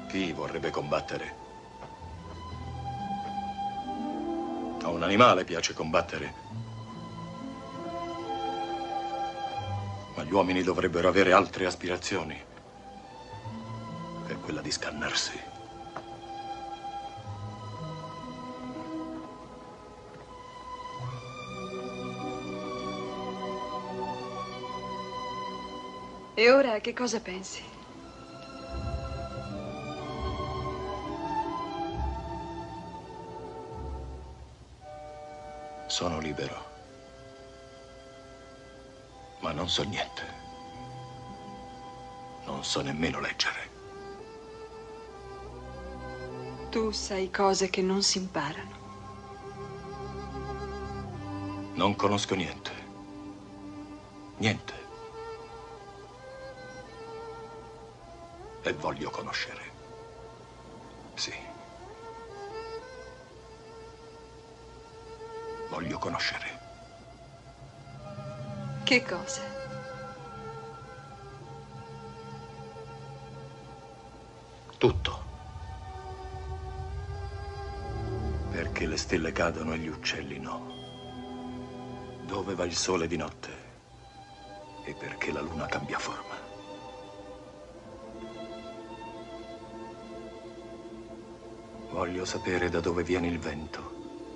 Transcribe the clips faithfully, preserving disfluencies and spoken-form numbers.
Chi vorrebbe combattere? A un animale piace combattere. Ma gli uomini dovrebbero avere altre aspirazioni che quella di scannarsi. E ora che cosa pensi? Sono libero, ma non so niente. Non so nemmeno leggere. Tu sai cose che non si imparano. Non conosco niente. Niente. E voglio conoscere. Sì. Voglio conoscere. Che cose? Tutto. Perché le stelle cadono e gli uccelli no. Dove va il sole di notte? E perché la luna cambia forma? Voglio sapere da dove viene il vento.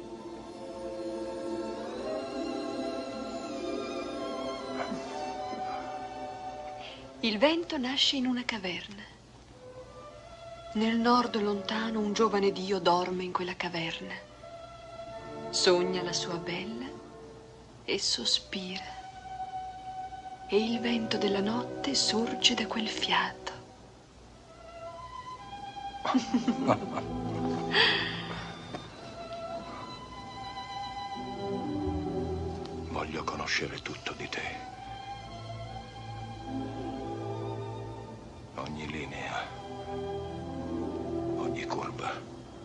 Il vento nasce in una caverna. Nel nord lontano un giovane dio dorme in quella caverna. Sogna la sua bella e sospira. E il vento della notte sorge da quel fiato. Voglio conoscere tutto di te. Ogni linea, ogni curva.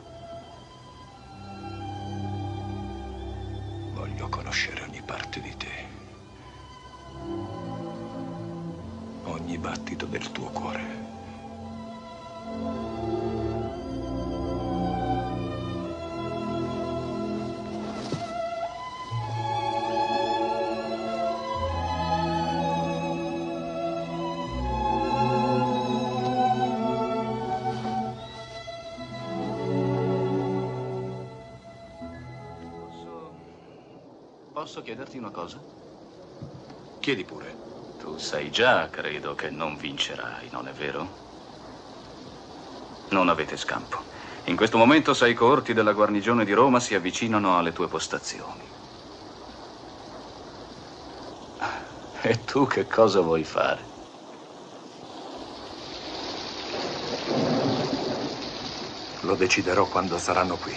Voglio conoscere ogni parte di te. Ogni battito del tuo cuore. Posso chiederti una cosa? Chiedi pure. Tu sai già, credo, che non vincerai, non è vero? Non avete scampo. In questo momento sei coorti della guarnigione di Roma si avvicinano alle tue postazioni. E tu che cosa vuoi fare? Lo deciderò quando saranno qui.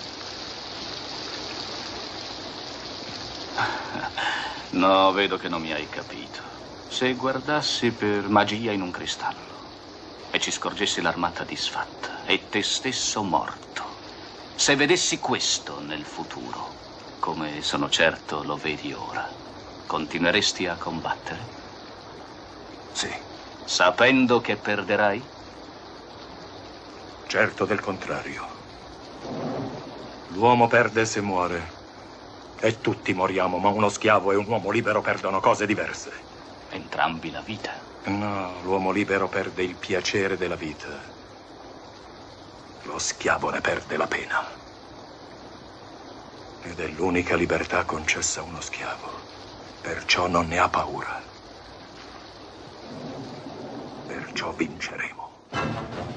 No, vedo che non mi hai capito. Se guardassi per magia in un cristallo e ci scorgessi l'armata disfatta e te stesso morto, se vedessi questo nel futuro, come sono certo lo vedi ora, continueresti a combattere? Sì. Sapendo che perderai? Certo del contrario. L'uomo perde se muore. E tutti moriamo, ma uno schiavo e un uomo libero perdono cose diverse. Entrambi la vita. No, l'uomo libero perde il piacere della vita. Lo schiavo ne perde la pena. Ed è l'unica libertà concessa a uno schiavo. Perciò non ne ha paura. Perciò vinceremo.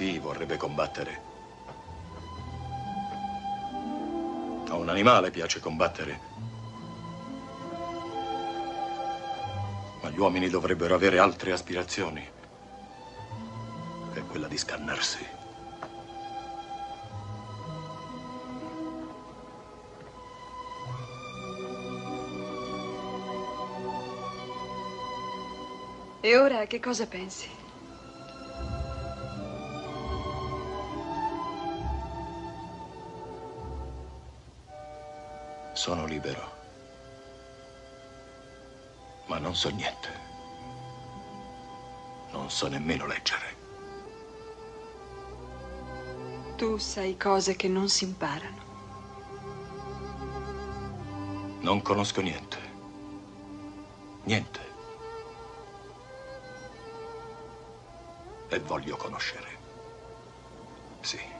Chi vorrebbe combattere? A un animale piace combattere. Ma gli uomini dovrebbero avere altre aspirazioni. Che quella di scannarsi. E ora che cosa pensi? Sono libero. Ma non so niente. Non so nemmeno leggere. Tu sai cose che non si imparano. Non conosco niente. Niente. E voglio conoscere. Sì.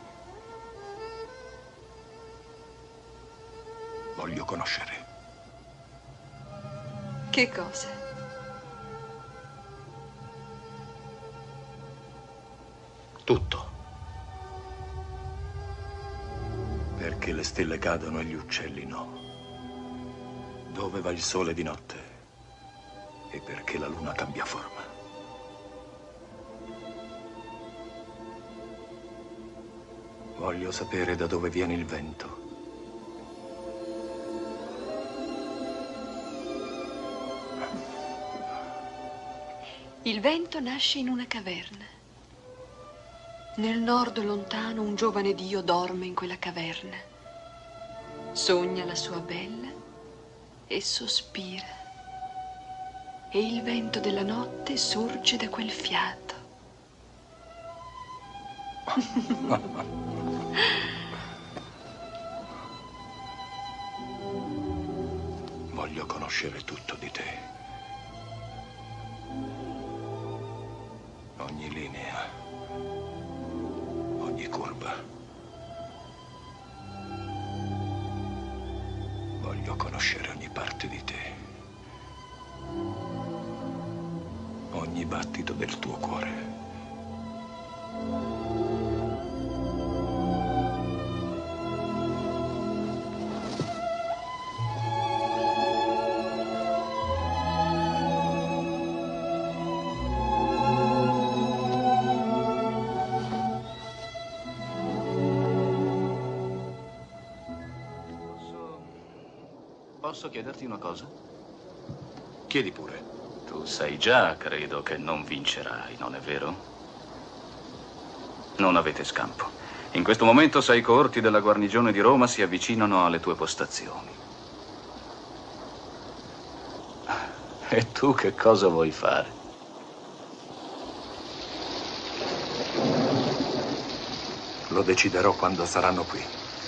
Voglio conoscere. Che cosa? Tutto. Perché le stelle cadono e gli uccelli no. Dove va il sole di notte e perché la luna cambia forma. Voglio sapere da dove viene il vento. Il vento nasce in una caverna. Nel nord lontano un giovane dio dorme in quella caverna. Sogna la sua bella e sospira. E il vento della notte sorge da quel fiato. Voglio conoscere tutto di te. Ogni linea, ogni curva. Voglio conoscere ogni parte di te. Ogni battito del tuo cuore. Posso chiederti una cosa? Chiedi pure. Tu sai già, credo, che non vincerai, non è vero? Non avete scampo. In questo momento sei coorti della guarnigione di Roma si avvicinano alle tue postazioni. E tu che cosa vuoi fare? Lo deciderò quando saranno qui.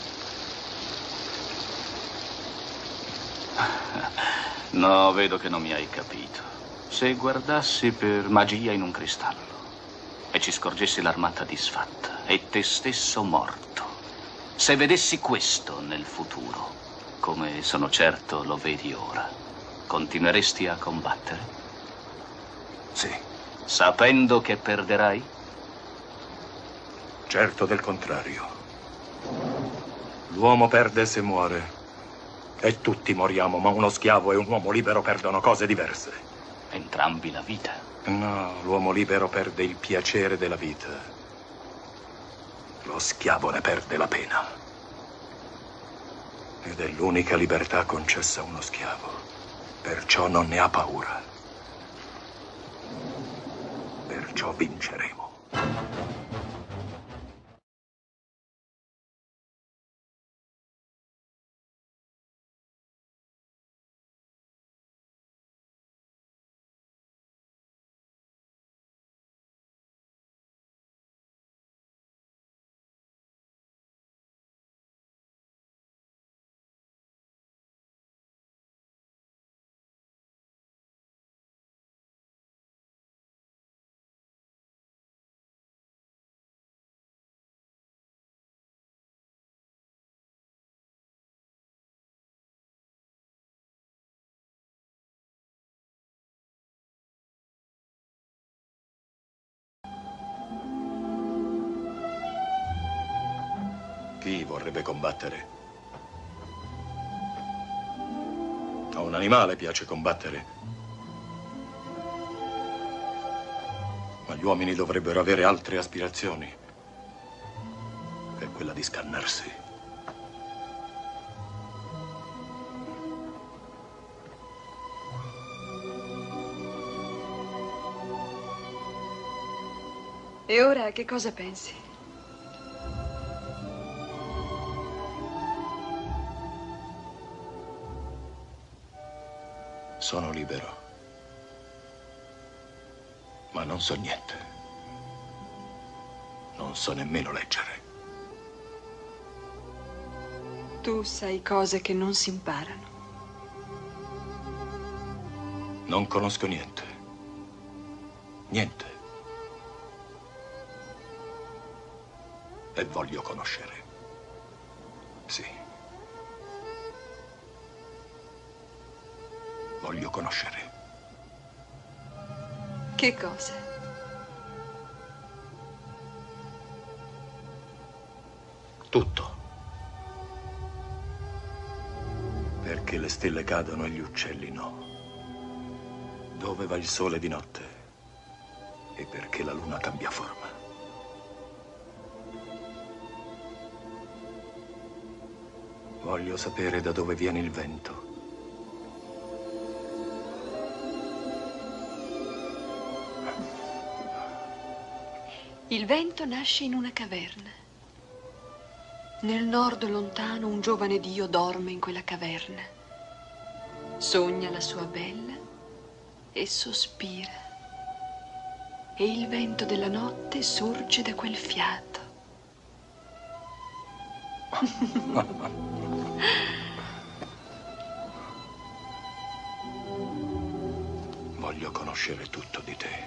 No, vedo che non mi hai capito. Se guardassi per magia in un cristallo e ci scorgessi l'armata disfatta e te stesso morto, se vedessi questo nel futuro, come sono certo lo vedi ora, continueresti a combattere? Sì. Sapendo che perderai? Certo del contrario. L'uomo perde se muore. E tutti moriamo, ma uno schiavo e un uomo libero perdono cose diverse. Entrambi la vita. No, l'uomo libero perde il piacere della vita. Lo schiavo ne perde la pena. Ed è l'unica libertà concessa a uno schiavo. Perciò non ne ha paura. Perciò vinceremo. Chi vorrebbe combattere? A un animale piace combattere. Ma gli uomini dovrebbero avere altre aspirazioni che quella di scannarsi. E ora che cosa pensi? Sono libero, ma non so niente. Non so nemmeno leggere. Tu sai cose che non si imparano. Non conosco niente. Niente. E voglio conoscere. Sì. Voglio conoscere. Che cose? Tutto. Perché le stelle cadono e gli uccelli no. Dove va il sole di notte e perché la luna cambia forma. Voglio sapere da dove viene il vento. Il vento nasce in una caverna. Nel nord lontano un giovane dio dorme in quella caverna. Sogna la sua bella e sospira. E il vento della notte sorge da quel fiato. Voglio conoscere tutto di te.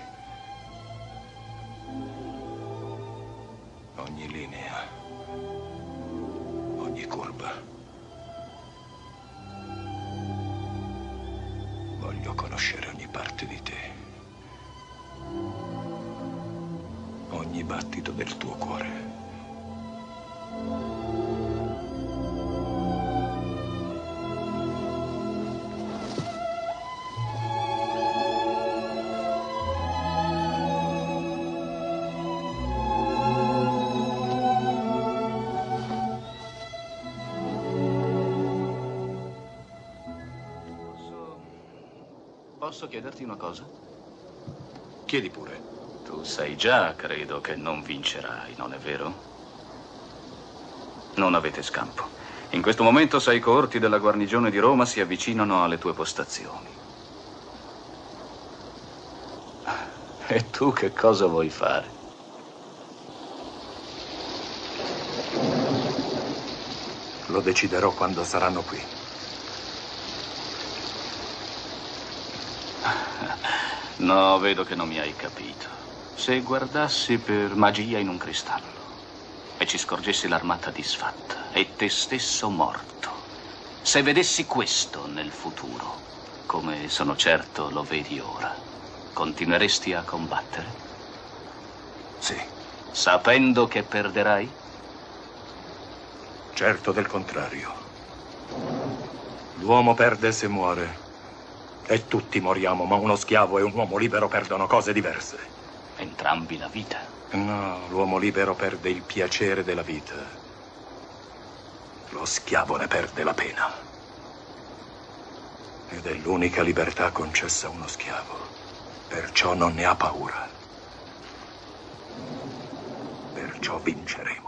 Ogni linea, ogni curva. Voglio conoscere ogni parte di te. Ogni battito del tuo cuore. Posso chiederti una cosa? Chiedi pure. Tu sai già, credo, che non vincerai, non è vero? Non avete scampo. In questo momento sei coorti della guarnigione di Roma si avvicinano alle tue postazioni. E tu che cosa vuoi fare? Lo deciderò quando saranno qui. No, vedo che non mi hai capito. Se guardassi per magia in un cristallo e ci scorgessi l'armata disfatta e te stesso morto, se vedessi questo nel futuro, come sono certo lo vedi ora, continueresti a combattere? Sì. Sapendo che perderai? Certo del contrario. L'uomo perde se muore. E tutti moriamo, ma uno schiavo e un uomo libero perdono cose diverse. Entrambi la vita. No, l'uomo libero perde il piacere della vita. Lo schiavo ne perde la pena. Ed è l'unica libertà concessa a uno schiavo. Perciò non ne ha paura. Perciò vinceremo.